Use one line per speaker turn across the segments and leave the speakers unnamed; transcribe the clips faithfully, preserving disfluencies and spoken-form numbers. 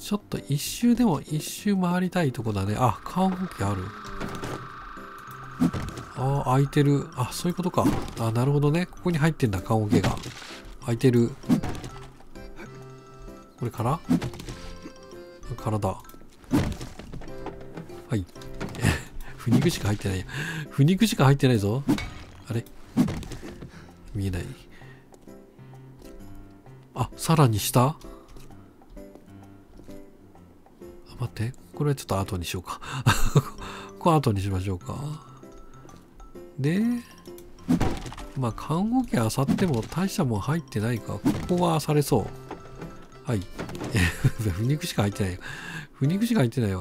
ちょっと一周でも一周回りたいとこだね。あ、棺桶ある。あ、開いてる。あ、そういうことか。あ、なるほどね。ここに入ってんだ、棺桶が。開いてる。これからからだ。はい。腐肉しか入ってない。腐肉しか入ってないぞ。あれ見えない。あ、さらに下？あ、待って。これはちょっと後にしようか。これ後にしましょうか。で、まあ、看護機あさっても大したもん入ってないか。ここはあされそう。はい。腐肉しか入ってない。腐肉しか入ってないわ。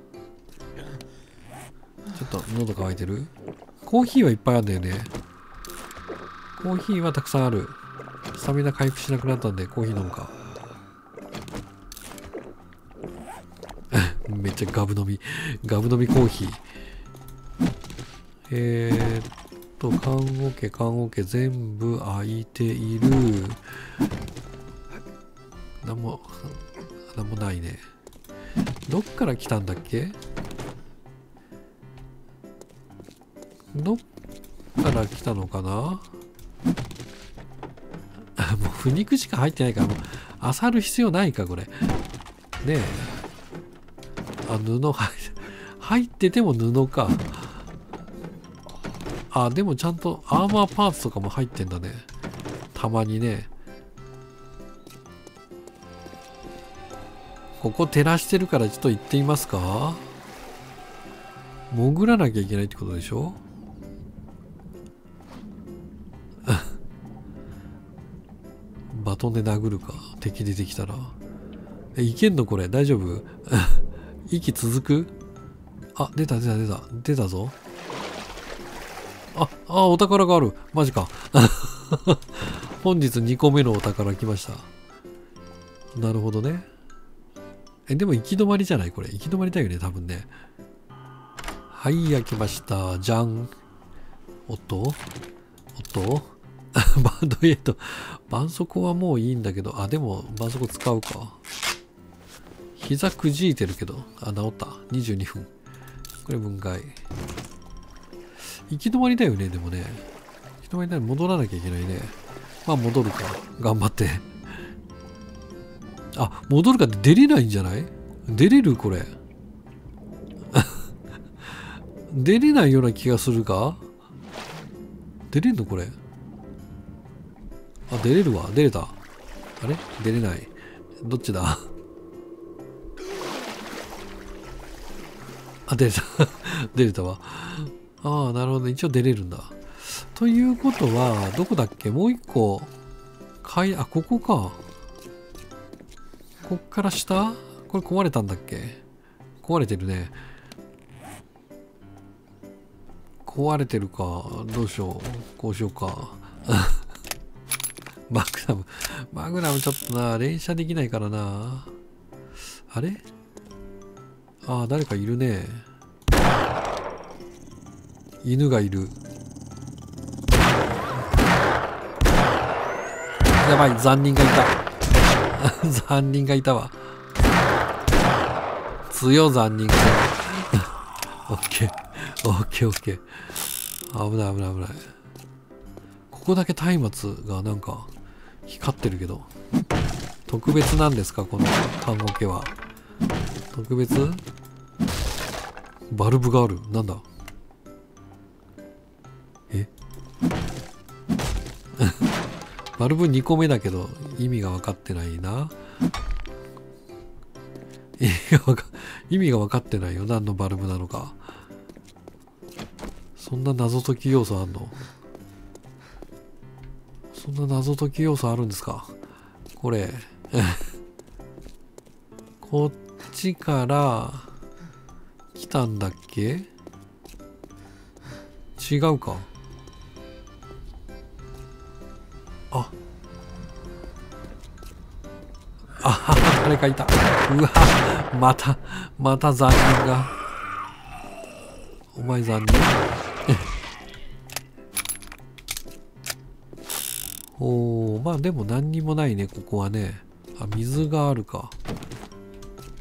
ちょっと喉乾いてる？コーヒーはいっぱいあるんだよね。コーヒーはたくさんある。スタミナ回復しなくなったんでコーヒー飲むか。めっちゃガブ飲み。ガブ飲みコーヒー。えーっと、看護家、看護家全部開いている。なんも、なんもないね。どっから来たんだっけ？どっから来たのかな？もう腐肉しか入ってないから、もう、漁る必要ないか、これ。ねえ。あ、布入、入ってても布か。あ、でもちゃんとアーマーパーツとかも入ってんだね。たまにね。ここ照らしてるからちょっと行ってみますか？潜らなきゃいけないってことでしょ？バトンで殴るか。敵出てきたら。え、いけんのこれ？大丈夫？息続く？あ、出た出た出た。出たぞ。あ、あ、お宝がある。マジか。本日にこめのお宝来ました。なるほどね。え、でも行き止まりじゃないこれ。行き止まりだよね、多分ね。はい、焼きました。じゃん。おっとおっとバンドエイド。絆創膏はもういいんだけど。あ、でも、絆創膏使うか。膝くじいてるけど。あ、治った。にじゅうにふん。これ分解。行き止まりだよね、でもね。行き止まりだよ。戻らなきゃいけないね。まあ、戻るか。頑張って。あ、戻るかって出れないんじゃない？出れるこれ。出れないような気がするか？出れんのこれ。あ、出れるわ。出れた。あれ？出れない。どっちだ？あ、出れた。出れたわ。ああ、なるほど。一応出れるんだ。ということは、どこだっけ？もう一個。階、あ、ここか。こっから下？これ壊れたんだっけ？壊れてるね。壊れてるか。どうしよう。こうしようか。マグナム。マグナムちょっとな、連射できないからな。あれ？ああ、誰かいるね。犬がいる。やばい、残忍がいた。残忍がいたわ。強残忍がいた。オッケー。オッケーオッケー。危ない危ない危ない。ここだけ松明がなんか光ってるけど。特別なんですかこの看護家は。特別？バルブがある。なんだ？えバルブにこめだけど意味が分かってないな。意味が分か、意味が分かってないよ。何のバルブなのか。そんな謎解き要素あんの？そんな謎解き要素あるんですかこれ。こっちから来たんだっけ？違うか。ああ、誰かいた。うわ、また、また残忍が。お前残忍。おー、まあでも何にもないね、ここはね。あ、水があるか。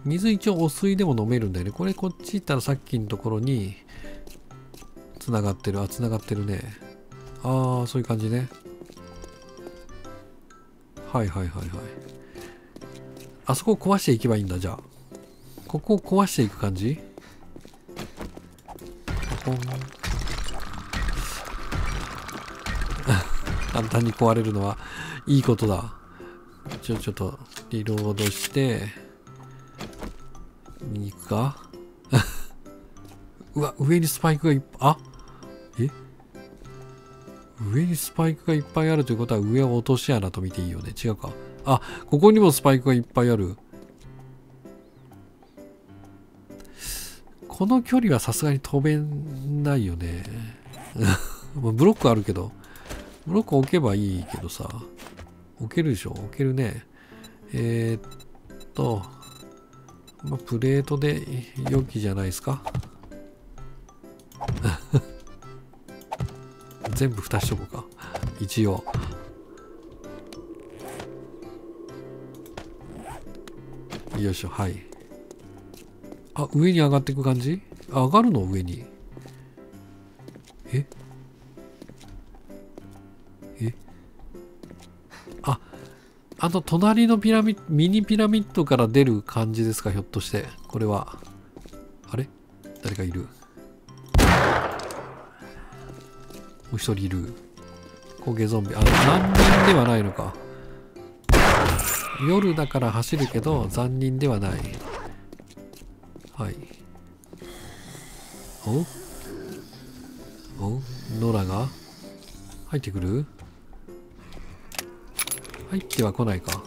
水一応お水でも飲めるんだよね。これこっち行ったらさっきのところに繋がってる。あ、繋がってるね。ああ、そういう感じね。はいはいはいはい。あそこを壊していけばいいんだ、じゃあ。ここを壊していく感じ？ポン。簡単に壊れるのはいいことだ。ちょ、ちょっと、リロードして、に行くかうわ、上にスパイクがいっぱい、あえ上にスパイクがいっぱいあるということは上は落とし穴と見ていいよね。違うか。あ、ここにもスパイクがいっぱいある。この距離はさすがに飛べないよね。ブロックあるけど。ブロック置けばいいけどさ。置けるでしょ？置けるね。えー、っと、まあ、プレートで良きじゃないですか。全部蓋しとこうか。一応。よいしょ、はい。あ、上に上がっていく感じ？あ、上がるの上に。ええあ、あの隣のピラミッド、ミニピラミッドから出る感じですか、ひょっとして。これは。あれ？誰かいる。もう一人いる。焦げゾンビ。あ、残忍ではないのか。夜だから走るけど、残忍ではない。はい。おうおうノラが入ってくる？入っては来ないか。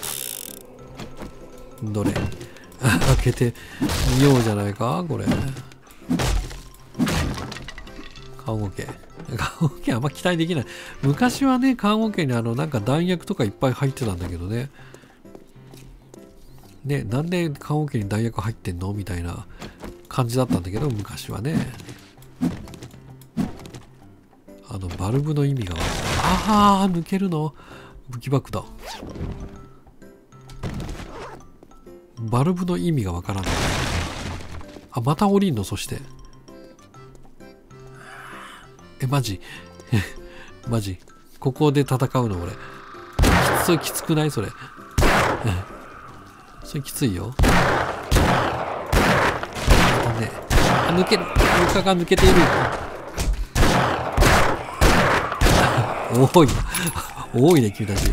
どれ開けてみようじゃないかこれ。棺桶。棺桶あんま期待できない。昔はね、棺桶にあの、なんか弾薬とかいっぱい入ってたんだけどね。ね、なんで棺桶に弾薬入ってんのみたいな感じだったんだけど、昔はね。あの、バルブの意味が。ああ、抜けるの？武器バッグだ。バルブの意味がわからない。あ、また降りんの？そして。え、マジマジここで戦うの俺。きつい、きつくないそれ。それきついよ。またね。あ、抜ける。床が抜けている。多いな。多いね、君たち。そ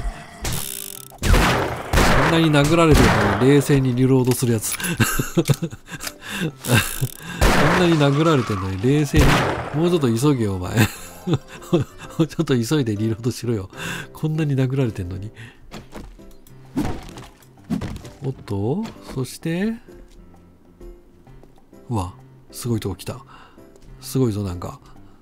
んなに殴られてるのに冷静にリロードするやつ。そんなに殴られてるのに冷静に、もうちょっと急げよ、お前。ちょっと急いでリロードしろよ。こんなに殴られてんのに。おっと、そして、うわ、すごいとこ来た。すごいぞ、なんか。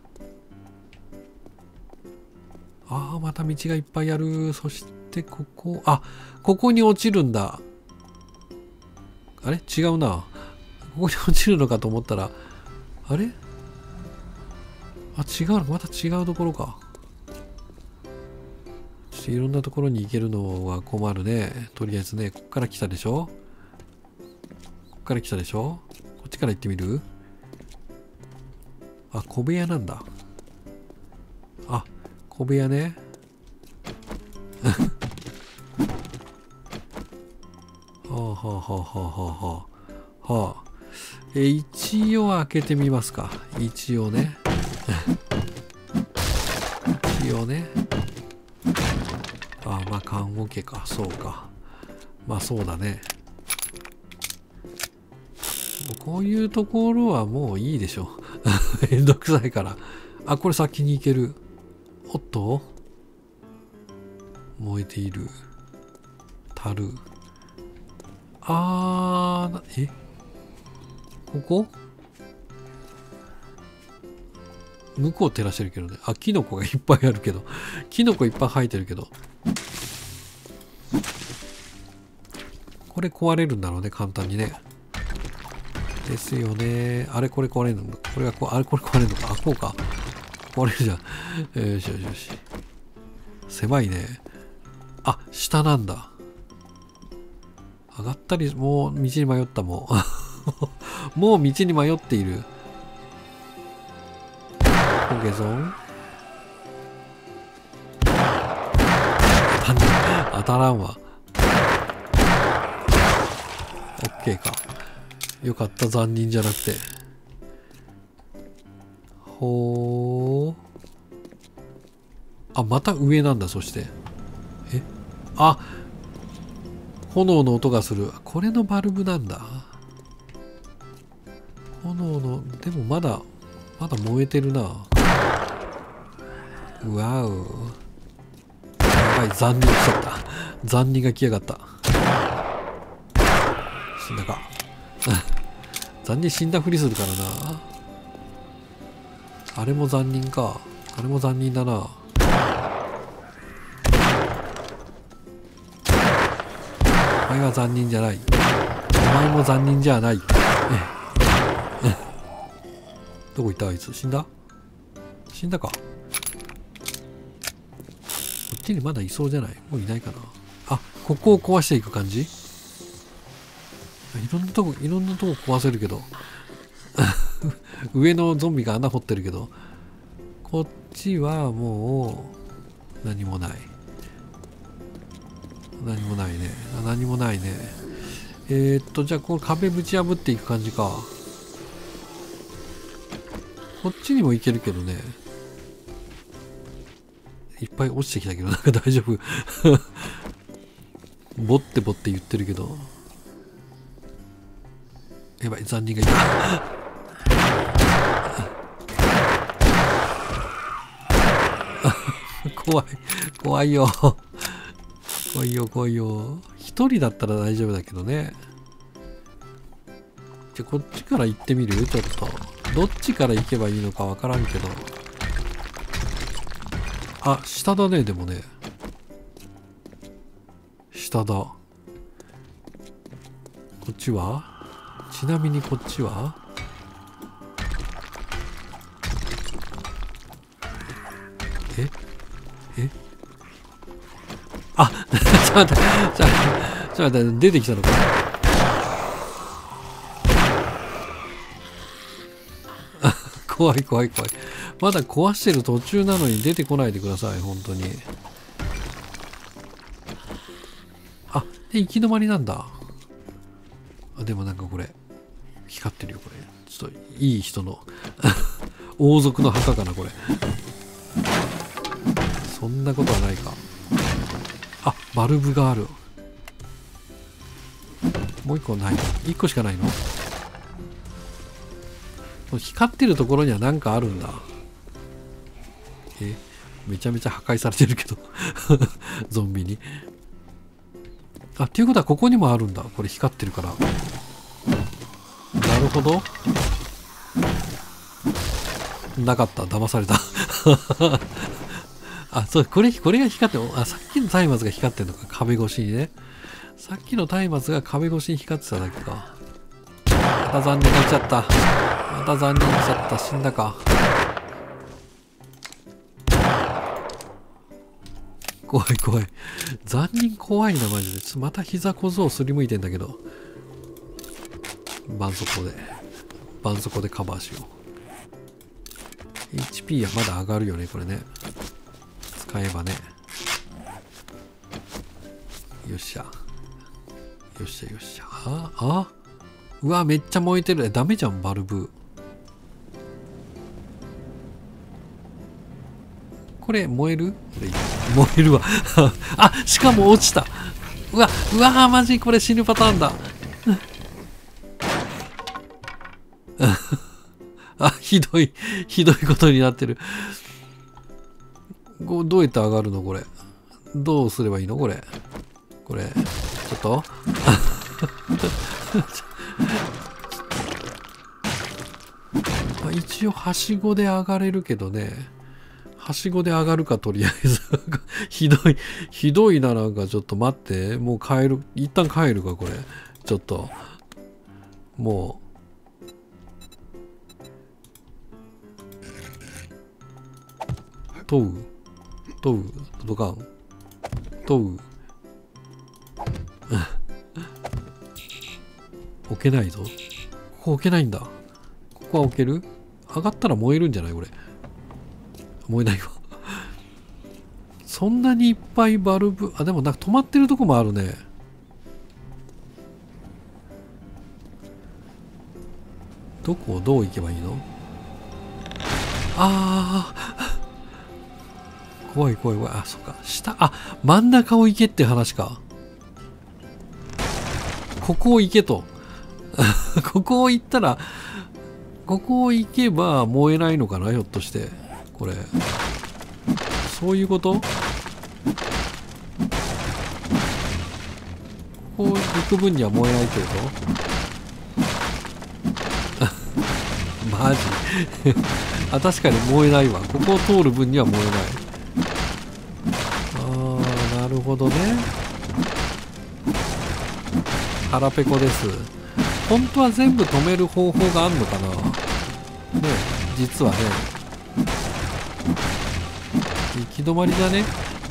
ああ、また道がいっぱいある。そして、ここ、あ、ここに落ちるんだ。あれ？違うな。ここに落ちるのかと思ったら、あれ？あ、違うの？また違うところか。ちょっといろんなところに行けるのは困るね。とりあえずね、こっから来たでしょ？こっから来たでしょ？こっちから行ってみる？あ、小部屋なんだ。あ、小部屋ね。はあはあはあはあはあはあ。え、一応開けてみますか。一応ね。一応ね。ああ、まあ看護家か。そうか。まあそうだね。こういうところはもういいでしょ。めんどくさいから。あ、これ先に行ける。おっと燃えている。樽。あー、えここ向こう照らしてるけどね。あ、キノコがいっぱいあるけど。キノコいっぱい生えてるけど。これ壊れるんだろうね、簡単にね。ですよね。あれこれ壊れるのか。これがこう、あれこれ壊れるのか。あ、こうか。壊れるじゃん。よしよしよし。狭いね。あ、下なんだ。 上がったり、もう道に迷ったもう。もう道に迷っている。オッケーぞん。当たらんわ。オッケーか。よかった、残忍じゃなくて。ほー。あ、また上なんだ、そして。えあ、炎の音がする。これのバルブなんだ。炎の、でもまだ、まだ燃えてるな。うわう。やばい、残忍来ちゃった。残忍が来やがった。死んだか。残忍死んだふりするからな。あれも残忍か。あれも残忍だな。お前は残忍じゃない。お前も残忍じゃない。どこ行ったあいつ。死んだ死んだか。こっちにまだいそうじゃない？もういないかな。あ、ここを壊していく感じ？いろんなとこ、いろんなとこ壊せるけど。上のゾンビが穴掘ってるけど。こっちはもう、何もない。何もないね。何もないね。えー、っと、じゃあこの壁ぶち破っていく感じか。こっちにも行けるけどね。いっぱい落ちてきたけど、なんか大丈夫。ボッテボッテ言ってるけど。やばい、残忍がいた。怖い。怖いよ。怖いよ、怖いよ。一人だったら大丈夫だけどね。じゃあこっちから行ってみる？ちょっと。どっちから行けばいいのかわからんけど。あ、下だね、でもね。下だ。こっちは？ちなみにこっちは？ええあ、ちょっと待って、ちょっと待って、出てきたのか。怖い怖い怖い。まだ壊してる途中なのに出てこないでください、本当に。あ、で、行き止まりなんだ。あ、でもなんかこれ、光ってるよ、これ。ちょっと、いい人の、王族の墓かな、これ。そんなことはないか。あ、バルブがある。もう一個ない。一個しかないの？光ってるところには何かあるんだ。え、めちゃめちゃ破壊されてるけど。ゾンビに。あ、っていうことはここにもあるんだ。これ光ってるから。なるほど。なかった。騙された。あ、そう、これ、これが光ってる。あ、さっきの松明が光ってるのか。壁越しにね。さっきの松明が壁越しに光ってただけか。また残念が来ちゃった。また残念が来ちゃった。死んだか。怖い怖い。残忍怖いな、マジで。また膝小僧すりむいてんだけど。絆創膏で。絆創膏でカバーしよう。エイチピー はまだ上がるよね、これね。使えばね。よっしゃ。よっしゃよっしゃ。ああうわ、めっちゃ燃えてる。ダメじゃん、バルブ。これ、燃える？燃えるわ。あ、しかも落ちた。うわ、うわ、マジこれ死ぬパターンだ。あ、ひどい、ひどいことになってる。こうどうやって上がるのこれ。どうすればいいのこれ。これ、ちょっとまあ一応、はしごで上がれるけどね。はしごで上がるか、とりあえず。ひどい、ひどいな、なんかちょっと待って。もう帰る。一旦帰るか、これ。ちょっと。もう。問う問う届かん問う置けないぞ。ここ置けないんだ。ここは置ける？上がったら燃えるんじゃないこれ。燃えないわ。そんなにいっぱいバルブ、あ、でもなんか止まってるとこもあるね。どこをどう行けばいいの？ああ怖い怖い怖い。あ、そっか。下、あ、真ん中を行けって話か。ここを行けと。ここを行ったら、ここを行けば燃えないのかなひょっとして。これ。そういうこと？ここ行く分には燃えないってこと？マジあ、確かに燃えないわ。ここを通る分には燃えない。あー、なるほどね。腹ペコです。本当は全部止める方法があるのかなね、実はね。行き止まりだね。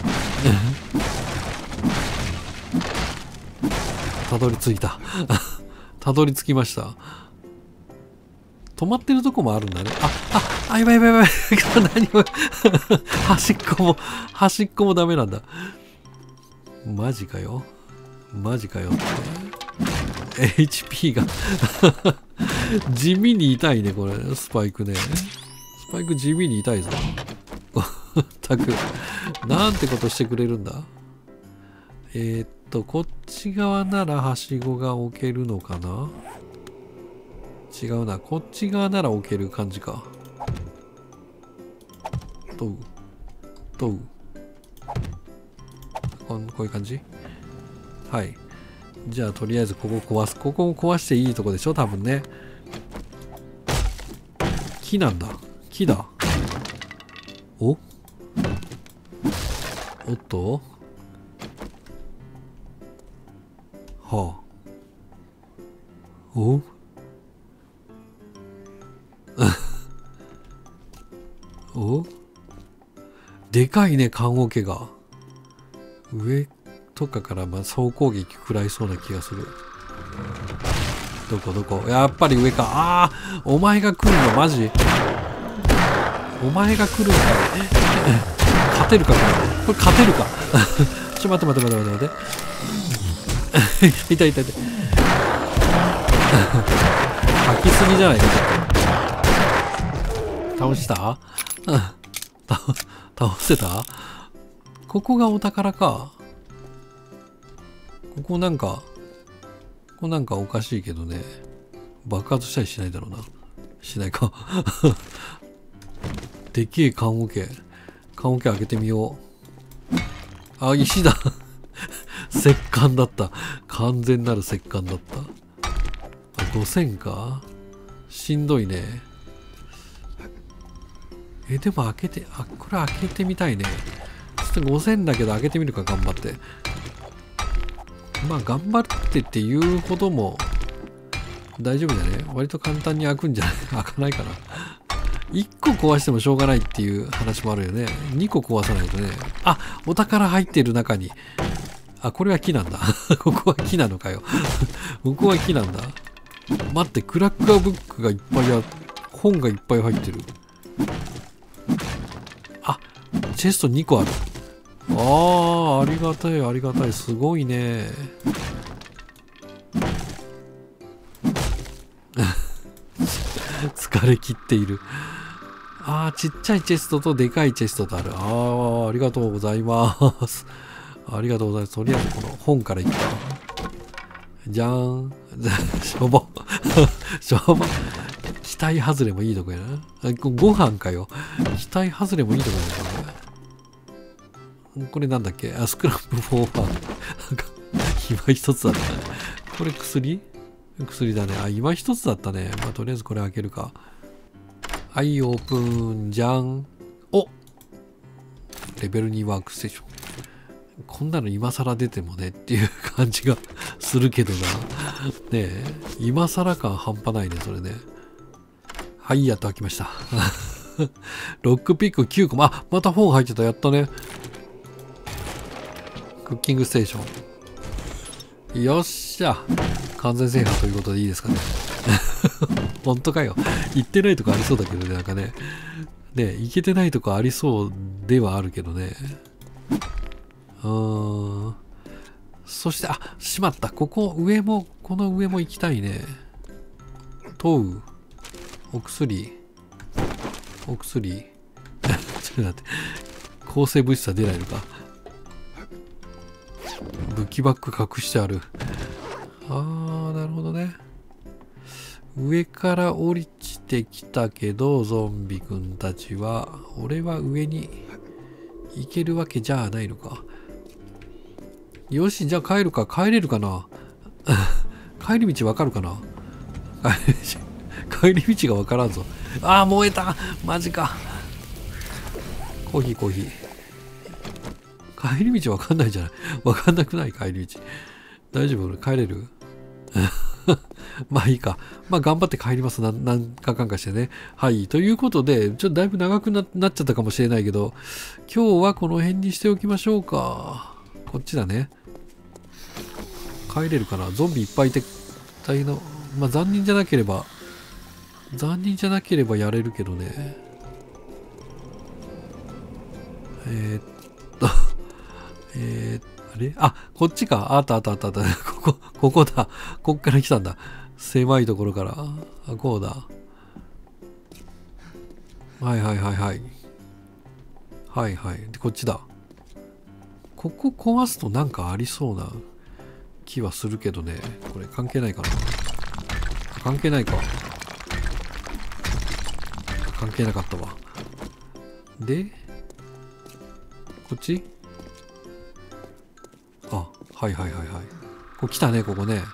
たどり着いた。たどり着きました。止まってるとこもあるんだね。あ、あ、あ、やばいやばいやばい。何も、端っこも、端っこもダメなんだ。マジかよ。マジかよって。エイチピー が地味に痛いね、これ。スパイクね。スパイク地味に痛いぞ。たく、なんてことしてくれるんだ。えー、っと、こっち側ならはしごが置けるのかな？違うな。こっち側なら置ける感じか。とう。とう。こん、こういう感じ？はい。じゃあ、とりあえずここ壊す。ここも壊していいとこでしょ多分ね。木なんだ。木だ。お？おっと？はあ。お？お？でかいね、棺桶が。上とかからまあ総攻撃食らいそうな気がする。どこどこ？やっぱり上か。ああ、お前が来るのマジ？お前が来るんかい。勝てるかこれ。これ勝てるか。ちょ待って待って待って待って待って。痛い痛い痛い。吐きすぎじゃないか。倒した倒せた？ここがお宝か。ここなんか、ここなんかおかしいけどね。爆発したりしないだろうな。しないか。でけえ棺桶。棺桶開けてみよう。あ、石だ。石棺だった。完全なる石棺だった。あ、ごせんか？しんどいね。え、でも開けて、あ、これ開けてみたいね。ちょっとごせんだけど開けてみるか、頑張って。まあ、頑張ってっていうほども大丈夫だね。割と簡単に開くんじゃない？開かないかな。いっこ壊してもしょうがないっていう話もあるよね。にこ壊さないとね。あ、お宝入ってる中に。あ、これは木なんだ。ここは木なのかよ。ここは木なんだ。待って、クラッカーブックがいっぱいある。本がいっぱい入ってる。あ、チェストにこある。ああ、ありがたい、ありがたい。すごいね。疲れ切っている。ああ、ちっちゃいチェストとでかいチェストとある。ああ、ありがとうございます。ありがとうございます。とりあえずこの本からいった。じゃーん。しょぼ。しょぼ。期待外れもいいとこやな。ご飯かよ。期待外れもいいとこやな。これなんだっけ？あ、スクラップフォーファン。なんか、今一つだったね。これ薬？薬だね。あ、今一つだったね。まあ、とりあえずこれ開けるか。はい、オープンじゃん。お！レベルにワークステーション。こんなの今更出てもねっていう感じがするけどな。ねえ、今更感半端ないね、それね。はい、やっと開きました。ロックピックきゅうこも、あ、また本入ってた、やったね。クッキングステーション。 よっしゃ。完全制覇ということでいいですかね。本当かよ。行ってないとこありそうだけどね、なんかね。ね、行けてないとこありそうではあるけどね。うーん。そして、あ、しまった。ここ、上も、この上も行きたいね。問う。お薬。お薬。ちょっと待って。抗生物質は出ないのか。武器バッグ隠してある。あー、なるほどね。上から降りてきたけど、ゾンビくんたちは、俺は上に行けるわけじゃないのか。よし、じゃあ帰るか。帰れるかな。帰り道わかるかな。帰り道がわからんぞ。ああ、燃えた。マジか。コーヒーコーヒー。帰り道わかんないじゃない。わかんなくない帰り道。大丈夫？帰れる？まあいいか。まあ頑張って帰ります。ななんかかんかしてね。はい。ということで、ちょっとだいぶ長く な, なっちゃったかもしれないけど、今日はこの辺にしておきましょうか。こっちだね。帰れるかな。ゾンビいっぱいいて大変な。まあ残忍じゃなければ、残忍じゃなければやれるけどね。えー、っと、えー、あれあ、こっちか。あったあったあったあった。ここ、ここだ。こっから来たんだ。狭いところから。あ、こうだ。はいはいはいはい。はいはい。で、こっちだ。ここ壊すとなんかありそうな気はするけどね。これ関係ないかな。関係ないか。関係なかったわ。で、こっち？あ、はいはいはいはい。これ来たね、ここね。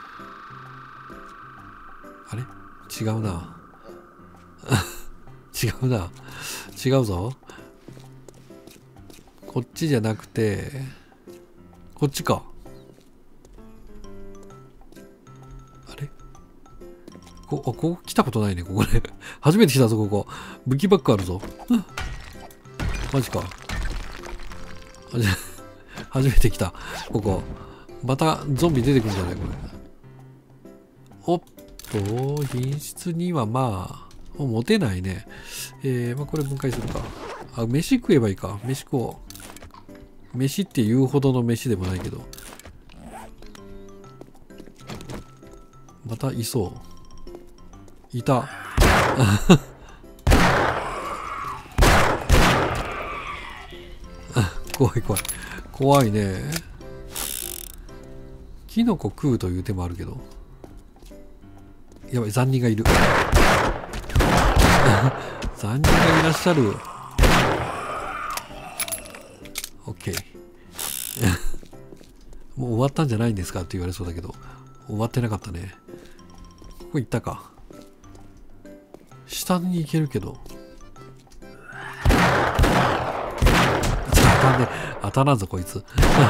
あれ？違うな。違うな。違うぞ。こっちじゃなくて、こっちか。あれ？こ、あ、ここ来たことないね、ここね。初めて来たぞ、ここ。武器バッグあるぞ。マジか。初めて来た。ここ。またゾンビ出てくるんじゃないこれ。おっと、品質にはまあ、もう持てないね。えー、まあこれ分解するか。あ、飯食えばいいか。飯食おう。飯って言うほどの飯でもないけど。またいそう。いた。怖い怖い。怖いね。キノコ食うという手もあるけど。やばい、残忍がいる。残忍がいらっしゃる。オッケー。もう終わったんじゃないんですかって言われそうだけど、終わってなかったね。ここ行ったか。下に行けるけど。当たんね。当たらんぞ、こいつ。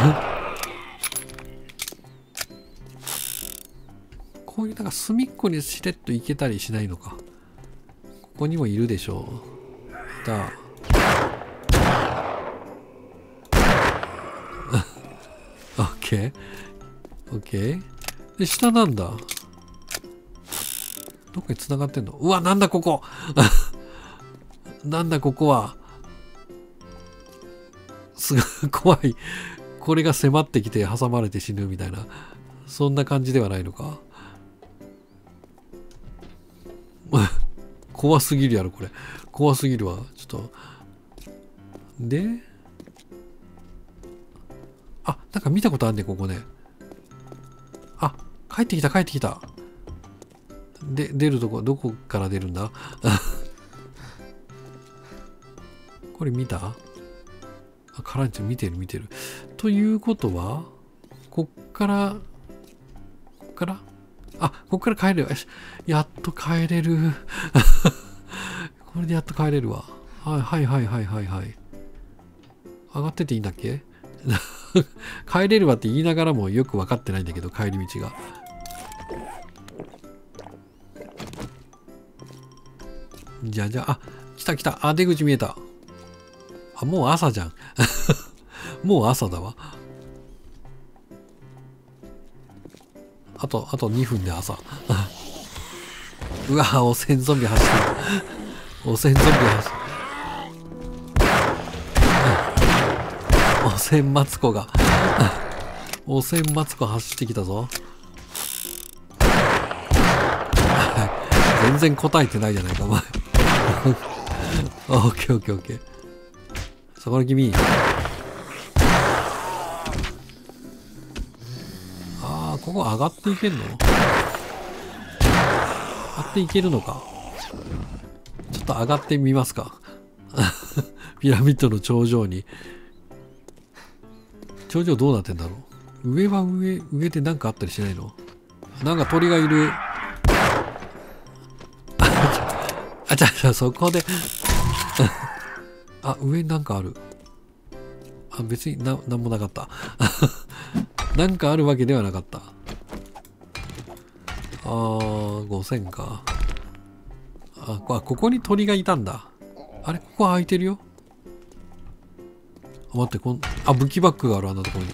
こういうなんか隅っこにしれっと行けたりしないのか。ここにもいるでしょう。いた。オッケー。オッケー。で、下なんだ。どっかに繋がってんの？うわ、なんだここなんだここは。すごい怖い。これが迫ってきて挟まれて死ぬみたいな。そんな感じではないのか。怖すぎるやろ、これ。怖すぎるわ。ちょっと。で、あ、なんか見たことあんね、ここね。あ、帰ってきた、帰ってきた。で、出るとこ、どこから出るんだこれ見た？あ、カランチ見てる、見てる。ということは、こっから、こっからあ、こっから帰れる。よし。やっと帰れる。これでやっと帰れるわ。はいはいはいはいはいはい。上がってていいんだっけ帰れるわって言いながらもよく分かってないんだけど、帰り道が。じゃあじゃあ、あ、来た来た。あ、出口見えた。あ、もう朝じゃん。もう朝だわ。 あと、あとにふんで朝。うわ、汚染ゾンビ走ってる。汚染ゾンビ走ってる。汚染マツコが。汚染マツコ走ってきたぞ。全然答えてないじゃないか、お前。オッケーオッケーオッケー。そこの君。ああ、ここ上がっていけんの？上がっていけるのか。ちょっと上がってみますか。ピラミッドの頂上に。頂上どうなってんだろう。上は上、上でなんかあったりしないの？なんか鳥がいる。あ、じゃあ、そこで。あ、上になんかある。あ、別にな、なんもなかった。なんかあるわけではなかった。あー、ごせんか。あ、ここに鳥がいたんだ。あれ、ここ空いてるよ。あ、待って、こん、あ、武器バッグがある、あんなところに。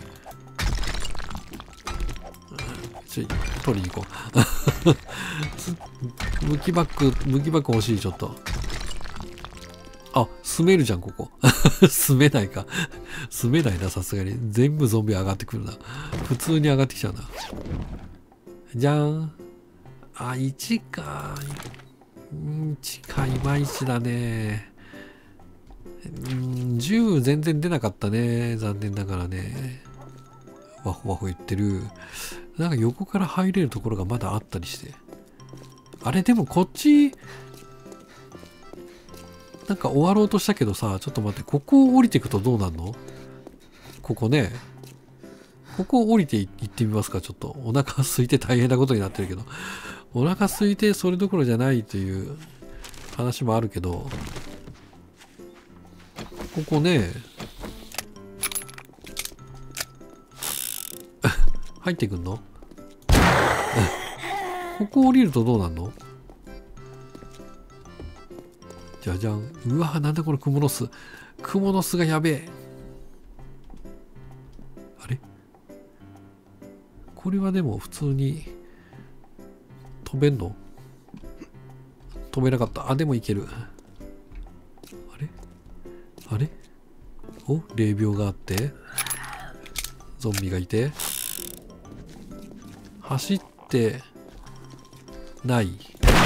ちょ、取りに行こう。武器バッグ、武器バッグ欲しい、ちょっと。あ、住めるじゃん、ここ。住めないか。住めないな、さすがに。全部ゾンビ上がってくるな。普通に上がってきちゃうな。じゃーん。あ、いちか。いちか、いまいちだね。うん、じゅう全然出なかったね。残念ながらね。ワホワホ言ってる。なんか横から入れるところがまだあったりして。あれ、でもこっち、なんか終わろうとしたけどさ、ちょっと待って、ここを降りていくとどうなんの？ここね。ここを降りていってみますか、ちょっと。お腹空いて大変なことになってるけど。お腹空いてそれどころじゃないという話もあるけど。ここね。入ってくんの？ここ降りるとどうなんの？じゃじゃん。うわ、なんだこれ、クモの巣。クモの巣がやべえ。あれ？これはでも普通に飛べんの？飛べなかった。あ、でもいける。あれ？あれ？お、霊廟があって、ゾンビがいて、走ってない。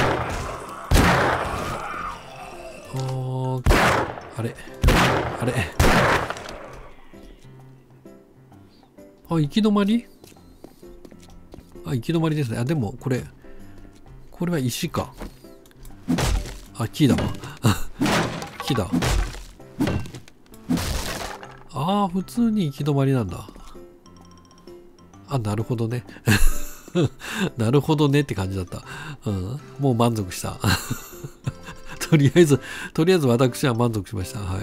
おー、あれあれあ、行き止まり？あ、行き止まりですね。あ、でもこれこれは石か。あ、木だわ。木だ。ああ、普通に行き止まりなんだ。あ、なるほどね。なるほどねって感じだった。うん、もう満足した。とりあえず、とりあえず私は満足しました。はい。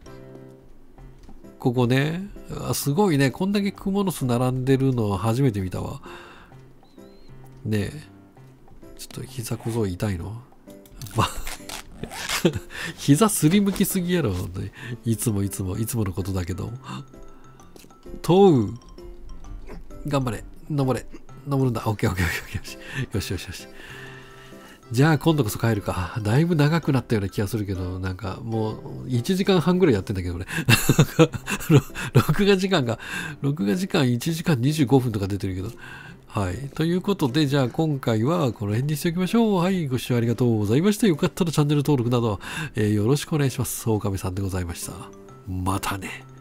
ここね。あ、すごいね。こんだけクモの巣並んでるの初めて見たわ。ねえ。ちょっと膝小僧痛いの？ま、膝すりむきすぎやろ。本当に。いつもいつも、いつものことだけど。問う。頑張れ。登れ。登るんだ。オッケーオッケーオッケー。よしよしよしよし。じゃあ今度こそ帰るか。だいぶ長くなったような気がするけど、なんかもういちじかんはんぐらいやってんだけどね。録画時間が、録画時間いちじかんにじゅうごふんとか出てるけど。はい。ということで、じゃあ今回はこの辺にしておきましょう。はい。ご視聴ありがとうございました。よかったらチャンネル登録など、えー、よろしくお願いします。オオカミさんでございました。またね。